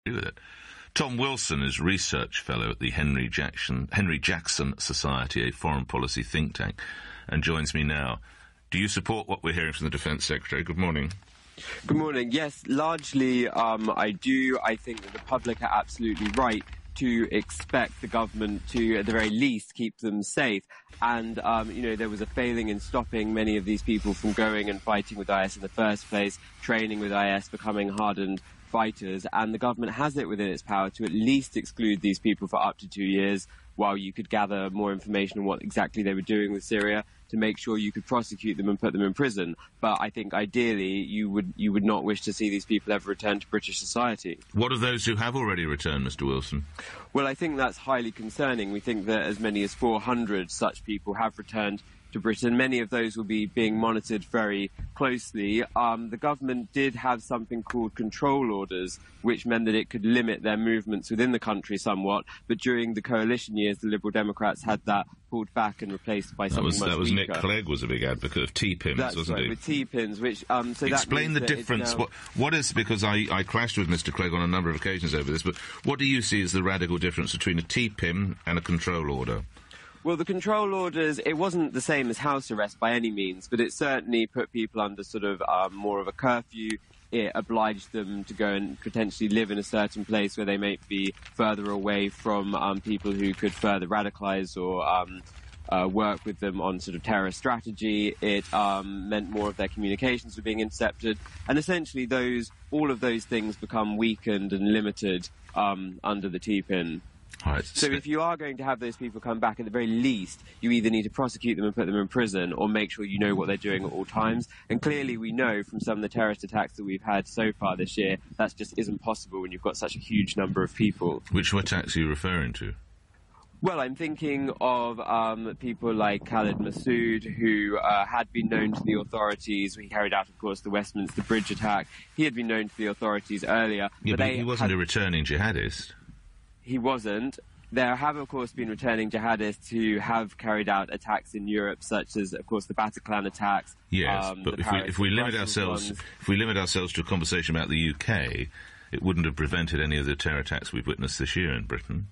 with it. Tom Wilson is Research Fellow at the Henry Jackson Society, a foreign policy think tank, and joins me now. Do you support what we're hearing from the Defence Secretary? Good morning. Good morning. Yes, largely I do. I think that the public are absolutely right to expect the government to, at the very least, keep them safe. And, there was a failing in stopping many of these people from going and fighting with IS in the first place, training with IS, becoming hardened fighters. And the government has it within its power to at least exclude these people for up to 2 years while you could gather more information on what exactly they were doing with Syria to make sure you could prosecute them and put them in prison. But I think ideally you would not wish to see these people ever return to British society. What of those who have already returned, Mr. Wilson? Well, I think that's highly concerning. We think that as many as 400 such people have returned to Britain. Many of those will be being monitored very closely. The government did have something called control orders, which meant that it could limit their movements within the country somewhat. But during the coalition years, the Liberal Democrats had that pulled back and replaced by something much weaker. That was Nick Clegg was a big advocate of T-pins, wasn't he? With T-pins, which... Explain the difference. What is, because I clashed with Mr. Clegg on a number of occasions over this, but what do you see as the radical difference between a T-pin and a control order? Well, the control orders, it wasn't the same as house arrest by any means, but it certainly put people under sort of more of a curfew. It obliged them to go and potentially live in a certain place where they may be further away from people who could further radicalise or work with them on sort of terrorist strategy. It meant more of their communications were being intercepted. And essentially all of those things become weakened and limited under the T-pin. Right. So if you are going to have those people come back, at the very least, you either need to prosecute them and put them in prison or make sure you know what they're doing at all times. And clearly we know from some of the terrorist attacks that we've had so far this year, that just isn't possible when you've got such a huge number of people. Which attacks are you referring to? Well, I'm thinking of people like Khalid Massoud, who had been known to the authorities. He carried out, of course, the Westminster Bridge attack. He had been known to the authorities earlier. Yeah, but he wasn't a returning jihadist. He wasn't. There have, of course, been returning jihadists who have carried out attacks in Europe, such as, of course, the Bataclan attacks. Yes, but if we limit ourselves to a conversation about the UK, it wouldn't have prevented any of the terror attacks we've witnessed this year in Britain.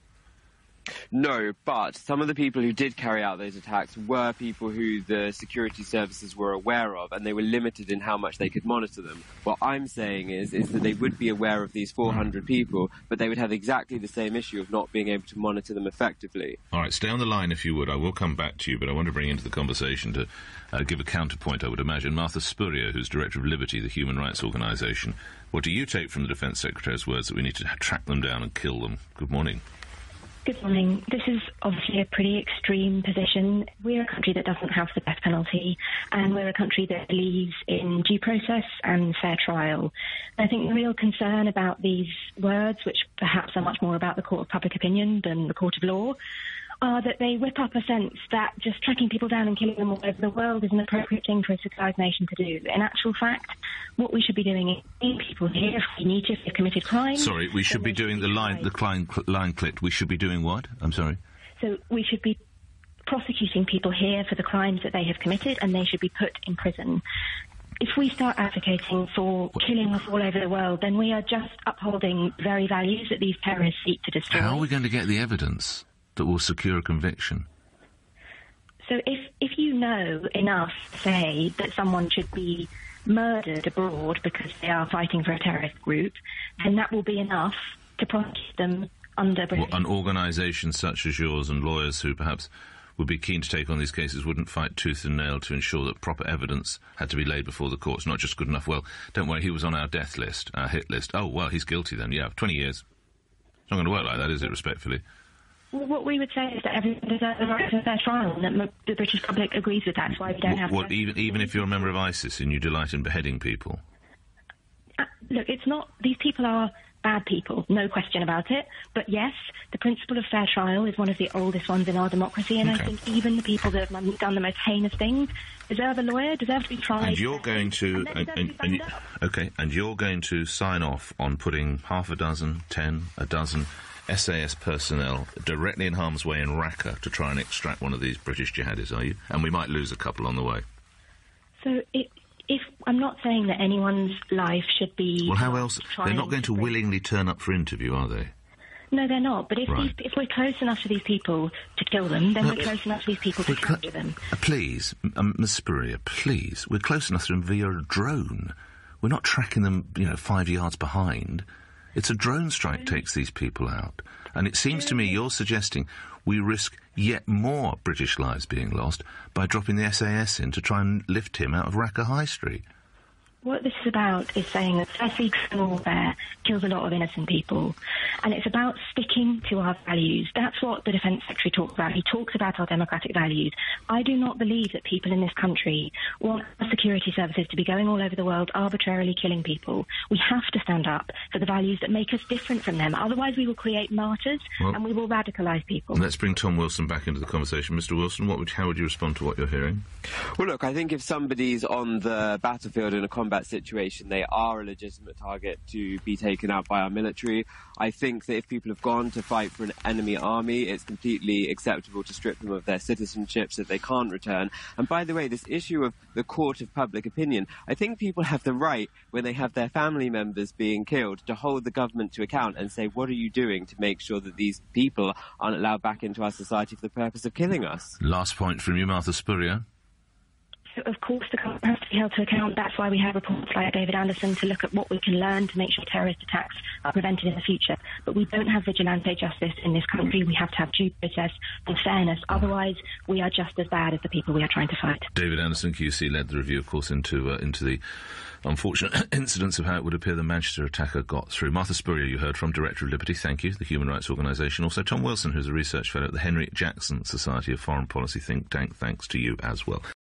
No, but some of the people who did carry out those attacks were people who the security services were aware of, and they were limited in how much they could monitor them. What I'm saying is that they would be aware of these 400 people, but they would have exactly the same issue of not being able to monitor them effectively. All right, stay on the line if you would. I will come back to you, but I want to bring into the conversation to give a counterpoint, I would imagine, Martha Spurrier, who's Director of Liberty, the human rights organisation. What do you take from the Defence Secretary's words that we need to track them down and kill them? Good morning. Good morning. This is obviously a pretty extreme position. We're a country that doesn't have the death penalty, and we're a country that believes in due process and fair trial. I think the real concern about these words, which perhaps are much more about the court of public opinion than the court of law, are that they whip up a sense that just tracking people down and killing them all over the world is an appropriate thing for a civilised nation to do. In actual fact, what we should be doing is getting people here if we need to, if they've committed crimes. Sorry, we should be doing the line clipped. We should be doing what? I'm sorry? So we should be prosecuting people here for the crimes that they have committed, and they should be put in prison. If we start advocating for killing us all over the world, then we are just upholding the very values that these terrorists seek to destroy. How are we going to get the evidence that will secure a conviction? So if you know enough to say that someone should be murdered abroad because they are fighting for a terrorist group, then that will be enough to prosecute them under British... Well, an organisation such as yours and lawyers who perhaps would be keen to take on these cases wouldn't fight tooth and nail to ensure that proper evidence had to be laid before the courts, not just good enough. Well, don't worry, he was on our death list, our hit list. Oh, well, he's guilty then, yeah, 20 years. It's not going to work like that, is it, respectfully? Well, what we would say is that everyone deserves the right to a fair trial, and that the British public agrees with that. That's why we don't have... What, even if you're a member of ISIS and you delight in beheading people? Look, it's not... These people are bad people, no question about it. But yes, the principle of fair trial is one of the oldest ones in our democracy, and okay. I think even the people that have done the most heinous things deserve a lawyer, deserve to be tried. And you're going to... And you're going to sign off on putting half a dozen, 10, a dozen... SAS personnel directly in harm's way in Raqqa to try and extract one of these British jihadis, are you? And we might lose a couple on the way. So I'm not saying that anyone's life should be... Well, how else? They're not going to willingly turn up for interview, are they? No, they're not. But if we're close enough to these people to kill them, then we're close enough to these people to capture them. Please, Ms. Spurrier, please. We're close enough to them via a drone. We're not tracking them, 5 yards behind. It's a drone strike takes these people out. And it seems to me you're suggesting we risk yet more British lives being lost by dropping the SAS in to try and lift him out of Raqqa High Street. What this is about is saying that firstly, criminal warfare kills a lot of innocent people. And it's about sticking to our values. That's what the Defence Secretary talks about. He talks about our democratic values. I do not believe that people in this country want our security services to be going all over the world arbitrarily killing people. We have to stand up for the values that make us different from them. Otherwise we will create martyrs and we will radicalise people. Let's bring Tom Wilson back into the conversation. Mr. Wilson, how would you respond to what you're hearing? Well, look, I think if somebody's on the battlefield in a combat situation, they are a legitimate target to be taken out by our military. I think that if people have gone to fight for an enemy army, it's completely acceptable to strip them of their citizenship so that they can't return. And by the way, this issue of the court of public opinion, I think people have the right, when they have their family members being killed, to hold the government to account and say, what are you doing to make sure that these people aren't allowed back into our society for the purpose of killing us? Last point from you, Martha Spurrier. So, of course, the government has to be held to account. That's why we have reports like David Anderson to look at what we can learn to make sure terrorist attacks are prevented in the future. But we don't have vigilante justice in this country. We have to have due process and fairness. Otherwise, we are just as bad as the people we are trying to fight. David Anderson, QC, led the review, of course, into the unfortunate incidents of how it would appear the Manchester attacker got through. Martha Spurrier, you heard from, Director of Liberty, thank you, the Human Rights Organisation. Also, Tom Wilson, who's a research fellow at the Henry Jackson Society of Foreign Policy think tank, thanks to you as well.